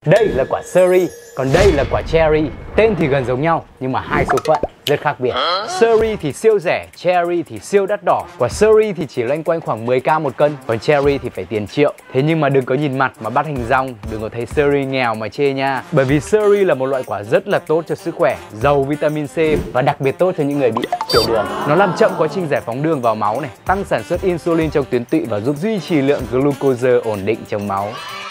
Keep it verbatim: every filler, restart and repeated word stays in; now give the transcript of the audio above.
Đây là quả Seri, còn đây là quả Cherry. Tên thì gần giống nhau nhưng mà hai số phận rất khác biệt. Seri thì siêu rẻ, Cherry thì siêu đắt đỏ. Quả Seri thì chỉ loanh quanh khoảng mười k một cân, còn Cherry thì phải tiền triệu. Thế nhưng mà đừng có nhìn mặt mà bắt hình dong, đừng có thấy Seri nghèo mà chê nha. Bởi vì Seri là một loại quả rất là tốt cho sức khỏe, giàu vitamin C và đặc biệt tốt cho những người bị tiểu đường. Nó làm chậm quá trình giải phóng đường vào máu này, tăng sản xuất insulin trong tuyến tụy và giúp duy trì lượng glucose ổn định trong máu.